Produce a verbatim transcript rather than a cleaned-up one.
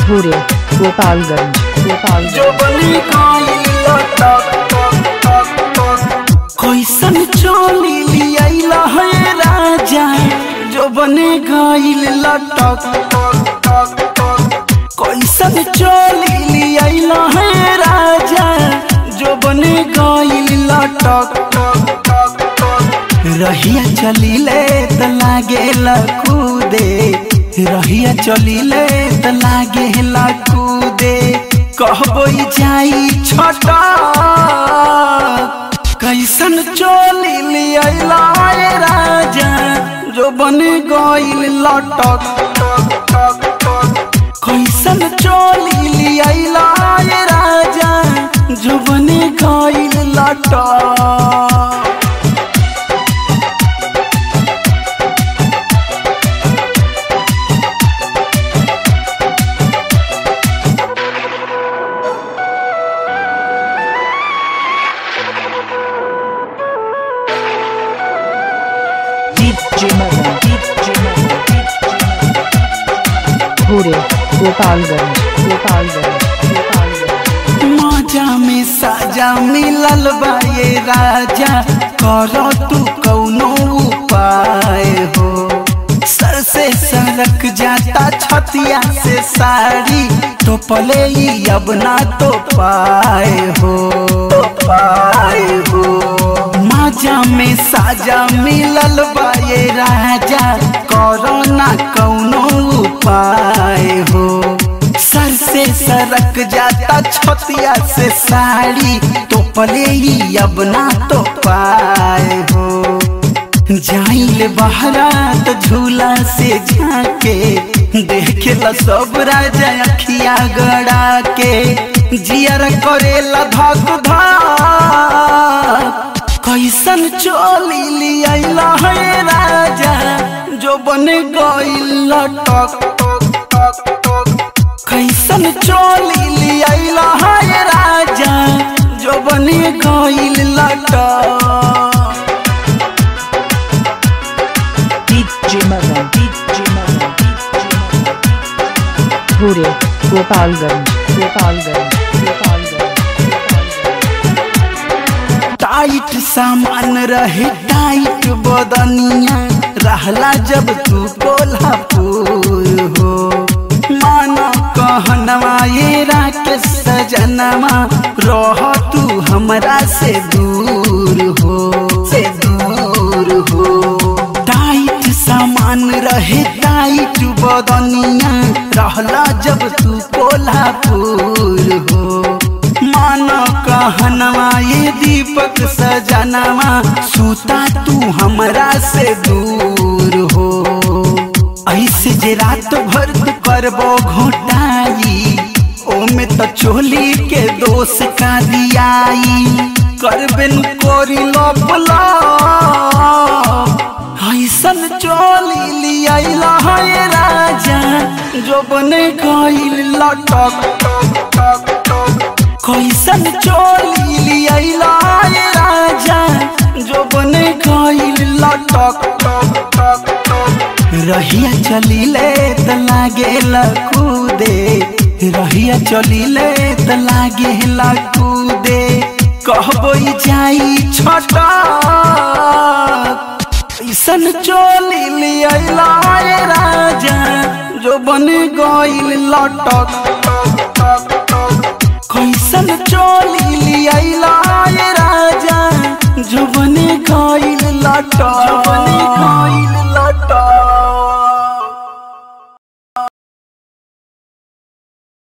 भूरे गोपालगंज गोपालगंज जो बनी गइल लटक कैसन चोली लियाइला है राजा जो बने गइल लटक कैसन चोली लियाइला है राजा जो बने गइल लटक रहिया चलिले त लागेला कूदे रहिया चलिले त लागेला कूदे कहबो जाई छोटा कैसन चोली लियाइला राजा जो बन गइल लटक कैसन चोली लियाइला राजा जो बन गइल लटक भूरे गोपालगंज गोपालगंज गोपालगंज मजा में साजा मिलल बा ये राजा करो तू कौनो उपाय हो सर से सरक जाता छतिया से साड़ी तो पले ही अब ना तो पाए हो तो पाए हो मजा में साजा मिलल बा ये राजा करो ना कौनो उपाय हो सर से सरक जाता छतिया से साड़ी तो पले ही अब ना तो पाए हो जाइल बहरात झूला से झाके देखेला सब राजा अखिया गड़ा के जियर करेला धक धक कैसन चोली लियाइला है राजा जो बन गइल लटक कैसन चोली लियाइला है राजा जो बन गइल लटक भूरे गोपालगंज गोपालगंज गोपालगंज टाइट सामान रहे टाइट बदनिया रहला जब तू कोल्हापुर हो माना कहनवा ये राकेश सजनवा रह तू हमरा से दूर हो से दूर हो टाइट सामान रहे टाइट बदनिया रहला जब तू कोल्हापुर हो माना कहनवा ये दीपक सजनवा सूता तू हमरा से दूर हो ऐसे जे रात भर तू करबो घोटाई ओमे तो चोली के दोष का दियाई करबे न कोरी लोपला ऐसन चोली लियाइला है राजा जो बने गइल लटक कैसन चोली लियाइला राजा जो बने गइल लटक रहिया चलिले त लागेला कूदे रहिया चलिले त लागेला कूदे कहबो जाई छोटा कैसन चोली लियाइला राजा जो बन गइल लटक कैसन चोली लियाइला राजा जो बने गइल लटक।